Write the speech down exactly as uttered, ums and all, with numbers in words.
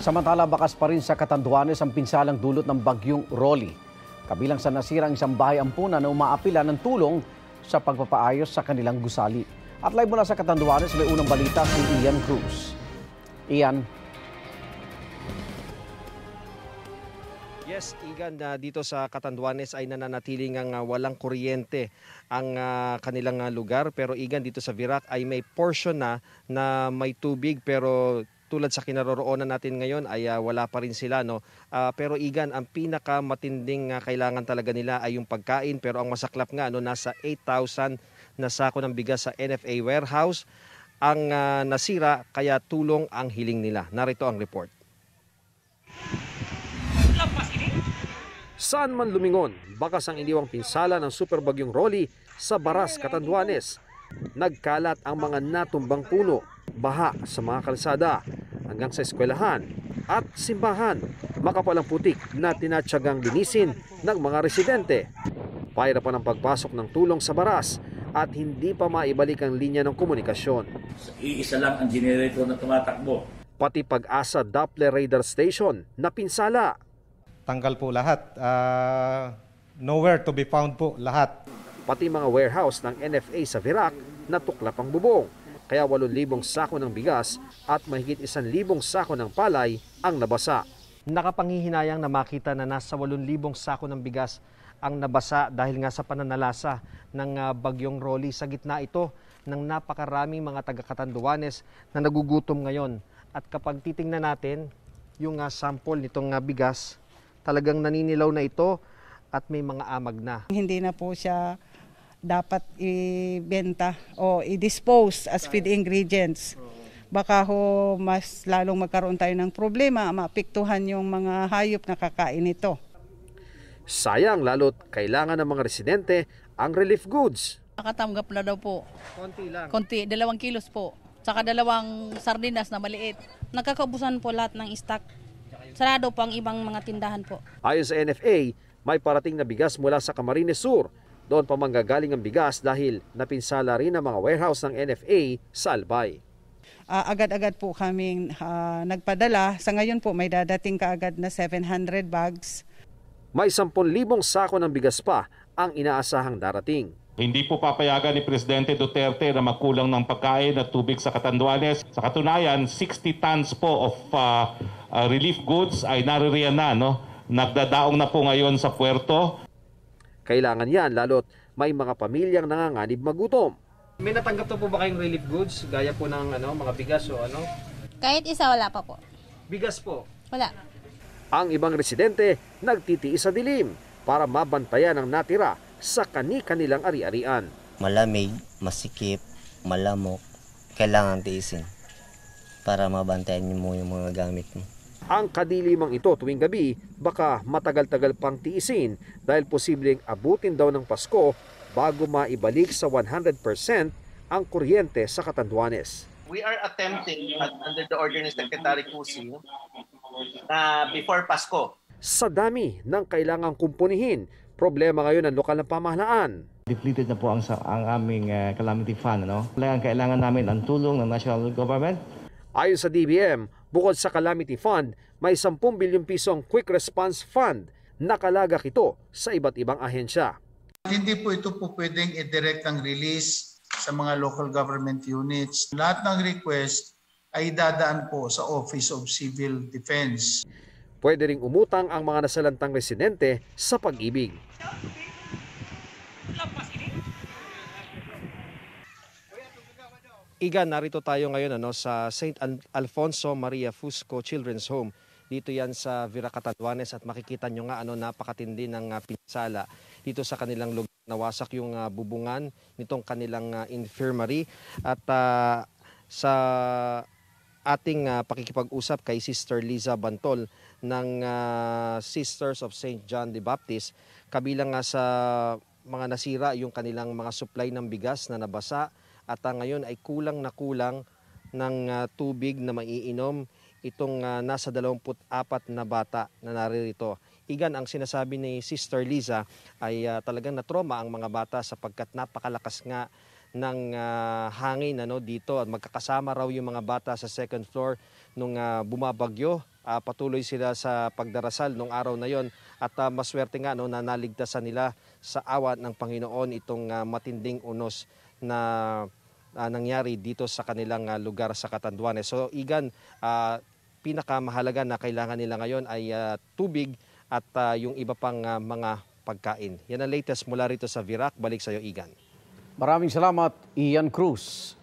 Samantala, bakas pa rin sa Catanduanes ang pinsalang dulot ng Bagyong Rolly. Kabilang sa nasirang isang bahay ampunan na umaapila ng tulong sa pagpapaayos sa kanilang gusali. At live mula sa Catanduanes, may unang balita si Ian Cruz. Ian. Yes, Igan, uh, dito sa Catanduanes ay nananatiling ang uh, walang kuryente ang uh, kanilang uh, lugar. Pero Igan, dito sa Virac ay may portion na na may tubig, pero tulad sa kinaroroonan natin ngayon ay uh, wala pa rin sila. No? Uh, pero Igan, ang pinakamatinding uh, kailangan talaga nila ay yung pagkain. Pero ang masaklap nga, no, nasa eight thousand na sako ng bigas sa N F A warehouse ang uh, nasira, kaya tulong ang hiling nila. Narito ang report. Saan man lumingon, bakas ang iniwang pinsala ng Super Bagyong Rolly sa Baras, Catanduanes. Nagkalat ang mga natumbang puno, baha sa mga kalsada, hanggang sa eskwelahan at simbahan. Makapal ang putik na tinatsagang linisin ng mga residente. Pahirapan ang pagpasok ng tulong sa Baras at hindi pa maibalik ang linya ng komunikasyon. Iisa lang ang generator na tumatakbo. Pati Pag-asa Doppler Radar Station na pinsala. Tanggal po lahat. Uh, nowhere to be found po lahat. Pati mga warehouse ng N F A sa Virac natuklap ang bubong. Kaya walong libong sako ng bigas at mahigit isang libong sako ng palay ang nabasa. Nakapanghihinayang na makita na nasa walong libong sako ng bigas ang nabasa dahil nga sa pananalasa ng uh, Bagyong Rolly. Sa gitna ito ng napakaraming mga taga-Catanduanes na nagugutom ngayon. At kapag titingnan natin yung uh, sample nitong uh, bigas, talagang naninilaw na ito at may mga amag na. Hindi na po siya dapat ibenta o i-dispose as feed ingredients. Baka ho mas lalong magkaroon tayo ng problema, maapektuhan yung mga hayop na kakain ito. Sayang, lalo't kailangan ng mga residente ang relief goods. Nakatanggap na daw po. Konti lang. Konti, dalawang kilos po. Saka dalawang sardinas na maliit. Nagkakaubusan po lahat ng stock. Sarado po ang ibang mga tindahan po. Ayon sa N F A, may parating na bigas mula sa Camarines Sur. Doon pa manggagaling ang bigas dahil napinsala rin ang mga warehouse ng N F A sa Albay. Uh, agad-agad po kaming uh, nagpadala. Sa ngayon po may dadating kaagad na seven hundred bags. May ten thousand sako ng bigas pa ang inaasahang darating. Hindi po papayagan ni Presidente Duterte na magkulang ng pagkain at tubig sa Catanduanes. Sa katunayan, sixty tons po of uh, uh, relief goods ay naririyan na. No? Nagdadaong na po ngayon sa puerto. Kailangan yan, lalo't may mga pamilyang nanganganib magutom. May natanggap na po ba kayong relief goods? Gaya po ng ano, mga bigas o ano? Kahit isa wala pa po. Bigas po? Wala. Ang ibang residente nagtitiis sa dilim para mabantayan ang natira sa kani-kanilang ari-arian. Malamig, masikip, malamok, kailangan tiisin para mabantayan mo yung mga gamit mo. Ang kadilimang ito tuwing gabi, baka matagal-tagal pang tiisin dahil posibleng abutin daw ng Pasko bago maibalik sa one hundred percent ang kuryente sa Catanduanes. We are attempting at, under the order ni Secretary Cusi na before Pasko. Sa dami ng kailangang kumpunihin, problema ngayon ng lokal na pamahalaan. Depleted na po ang, ang aming uh, calamity fund. No? Kailangan, kailangan namin ang tulong ng national government. Ayon sa D B M, bukod sa calamity fund, may ten bilyong pisong quick response fund. Nakalagak ito sa iba't ibang ahensya. Hindi po ito po pwedeng i-direct ang release sa mga local government units. Lahat ng request ay dadaan po sa Office of Civil Defense. Pwede ring umutang ang mga nasalantang residente sa pag-ibig. Iga, narito tayo ngayon ano, sa Saint Alfonso Maria Fusco Children's Home. Dito yan sa Virac, Catanduanes at makikita nyo nga ano, napakatindi ng uh, pinsala. Dito sa kanilang lugar, nawasak yung uh, bubungan nitong kanilang uh, infirmary. At uh, sa ating uh, pakikipag-usap kay Sister Liza Bantol ng uh, Sisters of Saint John the Baptist, kabilang nga sa mga nasira yung kanilang mga supply ng bigas na nabasa at uh, ngayon ay kulang na kulang ng uh, tubig na maiinom itong uh, nasa dalawampu't apat na bata na naririto. Igan, ang sinasabi ni Sister Liza ay uh, talagang natroma ang mga bata sapagkat napakalakas nga ng uh, hangin ano, dito at magkakasama raw yung mga bata sa second floor nung uh, bumabagyo uh, patuloy sila sa pagdarasal nung araw na yon at uh, maswerte nga no, na naligtasan nila sa awa ng Panginoon itong uh, matinding unos na uh, nangyari dito sa kanilang uh, lugar sa Catanduanes. So Igan, uh, pinakamahalaga na kailangan nila ngayon ay uh, tubig at uh, yung iba pang uh, mga pagkain. Yan ang latest mula rito sa Virac. Balik sa iyo, Igan. Maraming salamat, Ian Cruz.